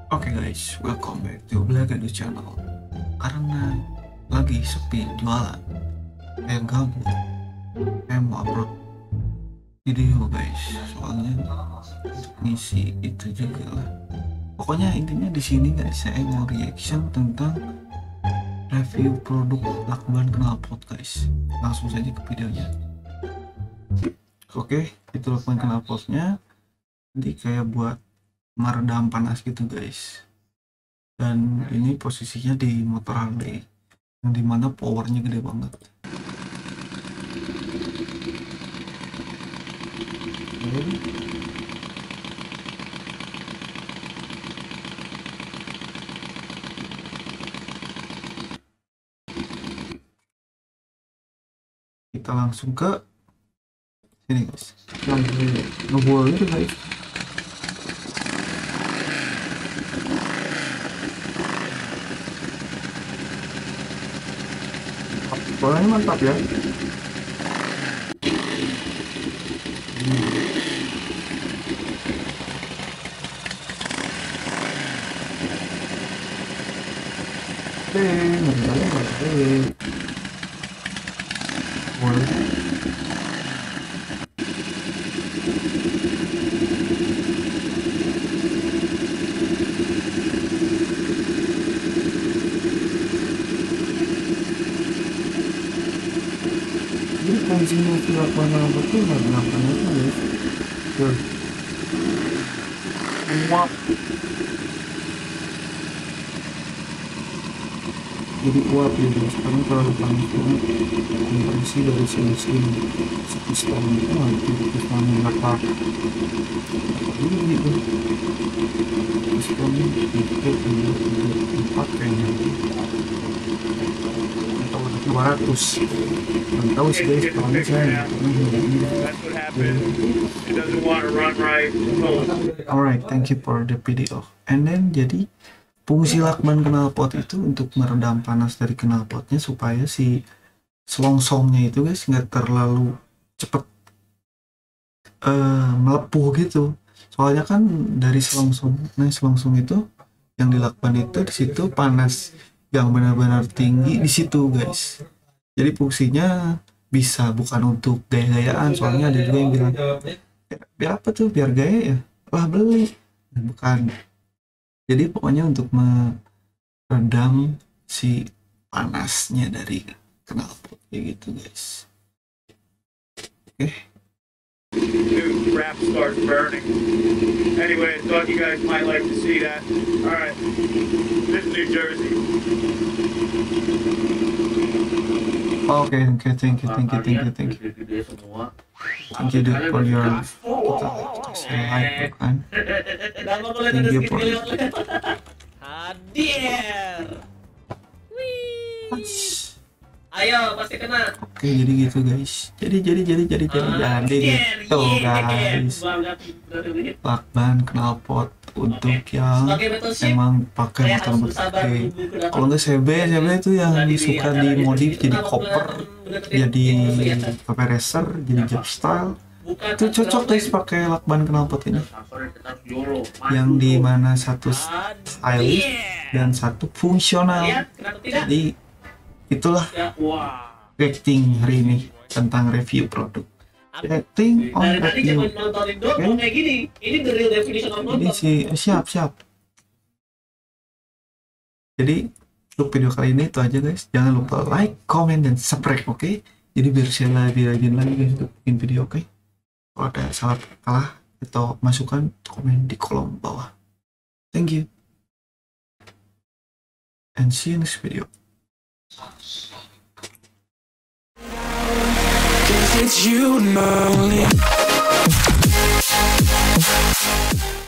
Oke guys, welcome back to Black Edu Channel. Karena lagi sepi jualan, gabut, mau upload video guys. Soalnya untuk ngisi itu juga lah. Pokoknya intinya di sini guys, saya mau reaction tentang review produk lakban knalpot guys. Langsung saja ke videonya. Oke, itu lakban knalpotnya. Jadi kayak buat meredam panas gitu guys, dan ini posisinya di motor Harley yang dimana powernya gede banget. Kita langsung ke sini guys, ngebul itu guys. Suaranya mantap ya. Jadi fungsinya si lakban knalpot itu nggak kenapa guys. Uap. Jadi uap ya guys, karena terlalu panas banget. Kompresi dari mesin piston itu nanti piston meletak. Jadi gitu. Pistonnya itu 4 kayaknya. Atau 200. Tahu sih guys, kalau saya alright, thank you for the video. And then jadi fungsi lakban knalpot itu untuk meredam panas dari knalpotnya supaya si selongsongnya itu guys nggak terlalu cepet melepuh gitu. Soalnya kan dari selongsong itu yang di lakban itu di situ panas yang benar-benar tinggi di situ guys. Jadi fungsinya bisa bukan untuk gaya-gayaan, soalnya ada juga yang bilang biar apa tuh, biar gaya ya, lah beli, bukan. Jadi pokoknya untuk meredam si panasnya dari knalpot kayak gitu guys. Oke. Dude, wrap starts burning. Anyway, I thought you guys might like to see that. Alright, this is New Jersey. Okay, thank you dude for your like kan. Thank you for hadir. Ayo pasti kena. Oke, jadi gitu guys. Jadi gitu guys. Lakban knalpot untuk yang emang pakai motor gede. Kalau nggak CB itu yang suka dimodif jadi koper, jadi PP racer, jadi jet style. Itu cocok guys pakai lakban knalpot ini. Yang dimana satu stylish dan satu fungsional. Jadi itulah rating hari ini tentang review produk. Rating on review. Okay. Ini sih siap. Jadi untuk video kali ini itu aja guys. Jangan lupa like, comment, dan subscribe, oke? Jadi biar saya lebih rajin lagi guys untuk bikin video, oke? Kalau ada salah atau masukan, komen di kolom bawah. Thank you. And see you next video. It's you and me.